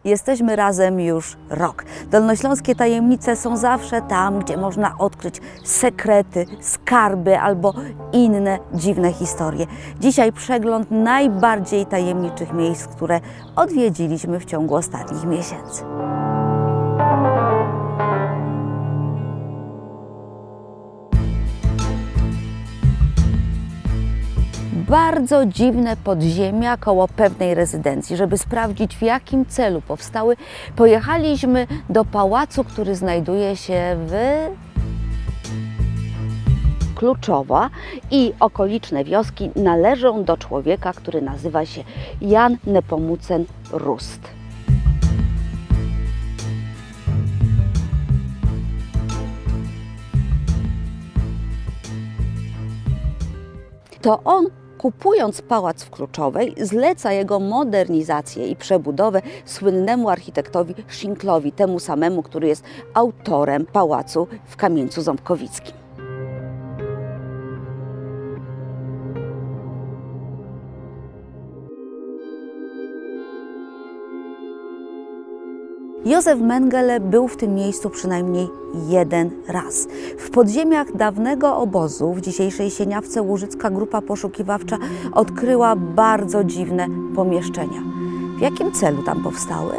Jesteśmy razem już rok. Dolnośląskie tajemnice są zawsze tam, gdzie można odkryć sekrety, skarby albo inne dziwne historie. Dzisiaj przegląd najbardziej tajemniczych miejsc, które odwiedziliśmy w ciągu ostatnich miesięcy. Bardzo dziwne podziemia koło pewnej rezydencji. Żeby sprawdzić, w jakim celu powstały, pojechaliśmy do pałacu, który znajduje się w Kluczowa, i okoliczne wioski należą do człowieka, który nazywa się Jan Nepomucen Rust. To on, kupując pałac w Kluczowej, zleca jego modernizację i przebudowę słynnemu architektowi Szynklowi, temu samemu, który jest autorem pałacu w Kamieńcu Ząbkowickim. Józef Mengele był w tym miejscu przynajmniej jeden raz. W podziemiach dawnego obozu w dzisiejszej Sieniawce łużycka grupa poszukiwawcza odkryła bardzo dziwne pomieszczenia. W jakim celu tam powstały?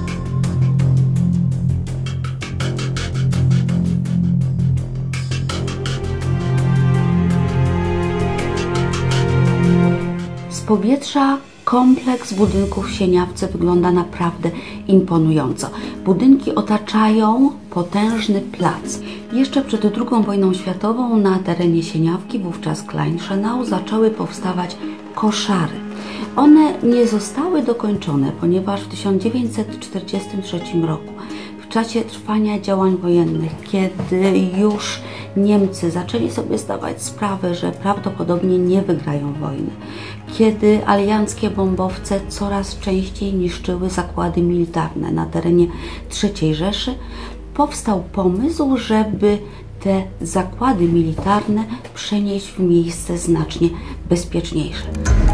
Z powietrza kompleks budynków w Sieniawce wygląda naprawdę imponująco. Budynki otaczają potężny plac. Jeszcze przed II wojną światową na terenie Sieniawki, wówczas Kleinschenau, zaczęły powstawać koszary. One nie zostały dokończone, ponieważ w 1943 roku, w czasie trwania działań wojennych, kiedy już Niemcy zaczęli sobie zdawać sprawę, że prawdopodobnie nie wygrają wojny, kiedy alianckie bombowce coraz częściej niszczyły zakłady militarne na terenie III Rzeszy, powstał pomysł, żeby te zakłady militarne przenieść w miejsce znacznie bezpieczniejsze.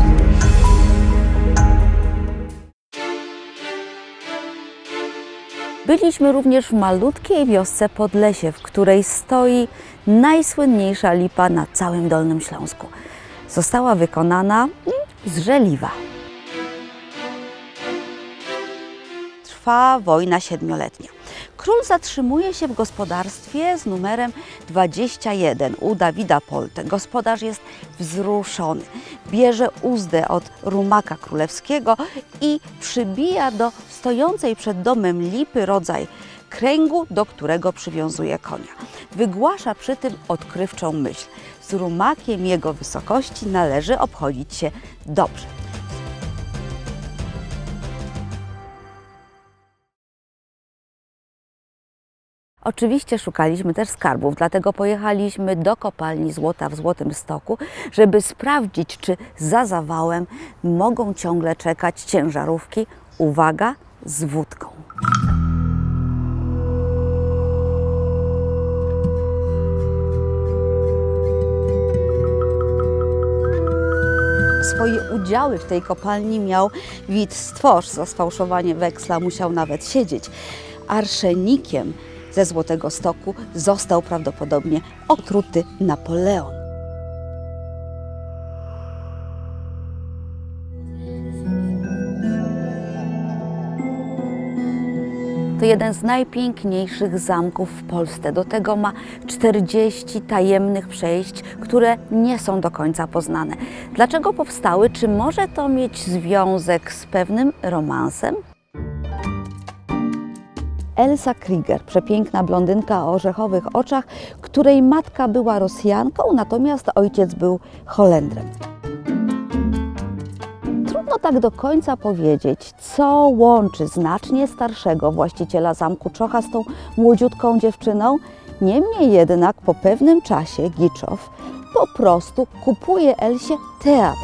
Byliśmy również w malutkiej wiosce Podlesie, w której stoi najsłynniejsza lipa na całym Dolnym Śląsku. Została wykonana z żeliwa. Trwa wojna siedmioletnia. Król zatrzymuje się w gospodarstwie z numerem 21 u Dawida Polte. Gospodarz jest wzruszony. Bierze uzdę od rumaka królewskiego i przybija do stojącej przed domem lipy rodzaj kręgu, do którego przywiązuje konia. Wygłasza przy tym odkrywczą myśl: z rumakiem jego wysokości należy obchodzić się dobrze. Oczywiście szukaliśmy też skarbów, dlatego pojechaliśmy do kopalni złota w Złotymstoku, żeby sprawdzić, czy za zawałem mogą ciągle czekać ciężarówki, uwaga, z wódką. Swoje udziały w tej kopalni miał Wit Stworz. Za sfałszowanie weksla musiał nawet siedzieć. Arszenikiem ze Złotego Stoku został prawdopodobnie otruty Napoleon. To jeden z najpiękniejszych zamków w Polsce. Do tego ma 40 tajemnych przejść, które nie są do końca poznane. Dlaczego powstały? Czy może to mieć związek z pewnym romansem? Elsa Krieger, przepiękna blondynka o orzechowych oczach, której matka była Rosjanką, natomiast ojciec był Holendrem. Trudno tak do końca powiedzieć, co łączy znacznie starszego właściciela zamku Czocha z tą młodziutką dziewczyną. Niemniej jednak po pewnym czasie Giczow po prostu kupuje Elsie teatr.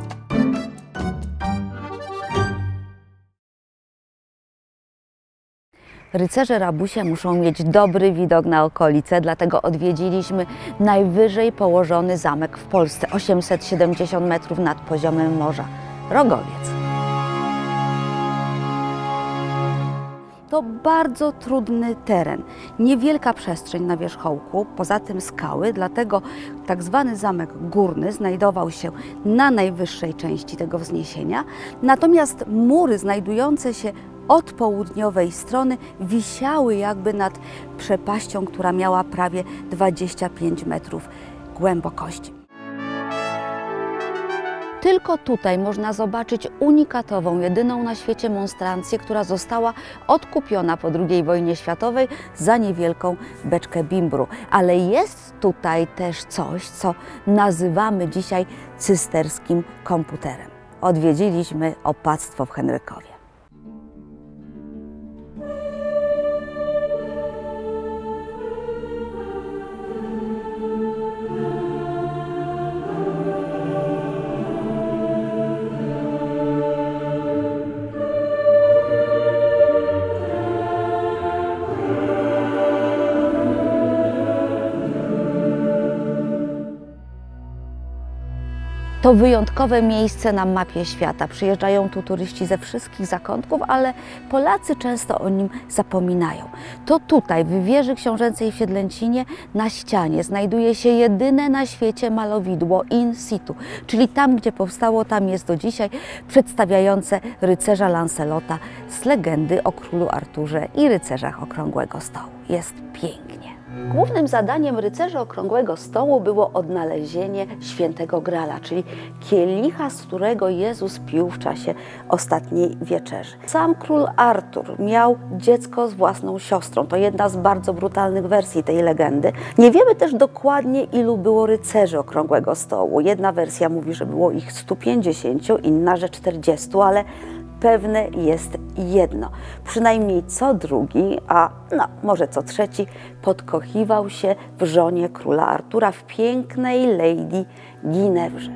Rycerze rabusie muszą mieć dobry widok na okolice, dlatego odwiedziliśmy najwyżej położony zamek w Polsce, 870 metrów nad poziomem morza, Rogowiec. To bardzo trudny teren, niewielka przestrzeń na wierzchołku, poza tym skały, dlatego tak zwany zamek górny znajdował się na najwyższej części tego wzniesienia, natomiast mury znajdujące się od południowej strony wisiały jakby nad przepaścią, która miała prawie 25 metrów głębokości. Tylko tutaj można zobaczyć unikatową, jedyną na świecie monstrancję, która została odkupiona po II wojnie światowej za niewielką beczkę bimbru. Ale jest tutaj też coś, co nazywamy dzisiaj cysterskim komputerem. Odwiedziliśmy opactwo w Henrykowie. To wyjątkowe miejsce na mapie świata. Przyjeżdżają tu turyści ze wszystkich zakątków, ale Polacy często o nim zapominają. To tutaj, w wieży książęcej w Siedlęcinie, na ścianie znajduje się jedyne na świecie malowidło in situ, czyli tam, gdzie powstało, tam jest do dzisiaj, przedstawiające rycerza Lancelota z legendy o królu Arturze i rycerzach Okrągłego Stołu. Jest pięknie. Głównym zadaniem rycerzy Okrągłego Stołu było odnalezienie świętego Grala, czyli kielicha, z którego Jezus pił w czasie ostatniej wieczerzy. Sam król Artur miał dziecko z własną siostrą. To jedna z bardzo brutalnych wersji tej legendy. Nie wiemy też dokładnie, ilu było rycerzy Okrągłego Stołu. Jedna wersja mówi, że było ich 150, inna, że 40, ale pewne jest jedno, przynajmniej co drugi, a no, może co trzeci, podkochiwał się w żonie króla Artura, w pięknej Lady Guinevrze.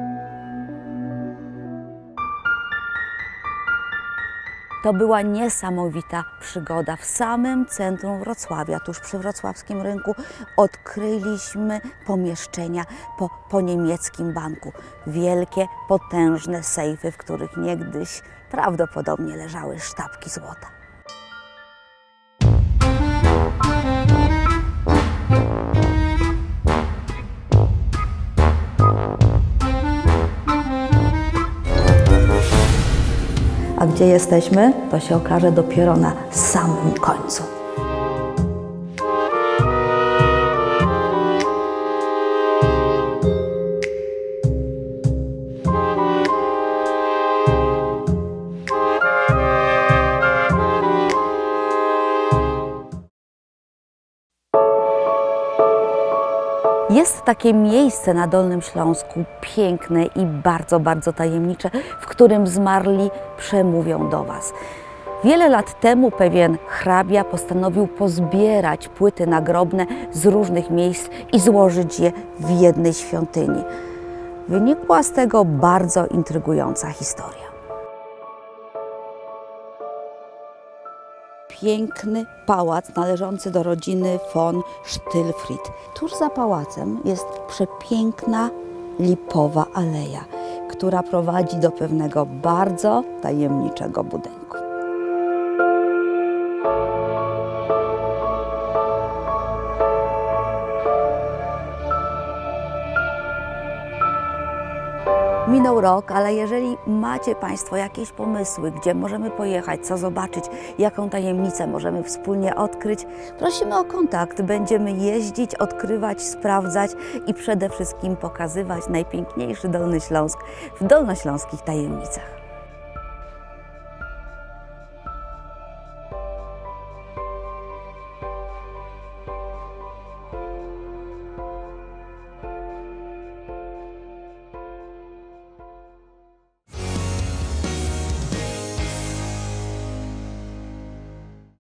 To była niesamowita przygoda. W samym centrum Wrocławia, tuż przy wrocławskim rynku, odkryliśmy pomieszczenia po niemieckim banku. Wielkie, potężne sejfy, w których niegdyś prawdopodobnie leżały sztabki złota. A gdzie jesteśmy, to się okaże dopiero na samym końcu. Jest takie miejsce na Dolnym Śląsku, piękne i bardzo, bardzo tajemnicze, w którym zmarli przemówią do Was. Wiele lat temu pewien hrabia postanowił pozbierać płyty nagrobne z różnych miejsc i złożyć je w jednej świątyni. Wynikła z tego bardzo intrygująca historia. Piękny pałac należący do rodziny von Stillfried. Tuż za pałacem jest przepiękna lipowa aleja, która prowadzi do pewnego bardzo tajemniczego budynku. Minął rok, ale jeżeli macie Państwo jakieś pomysły, gdzie możemy pojechać, co zobaczyć, jaką tajemnicę możemy wspólnie odkryć, prosimy o kontakt. Będziemy jeździć, odkrywać, sprawdzać i przede wszystkim pokazywać najpiękniejszy Dolny Śląsk w dolnośląskich tajemnicach.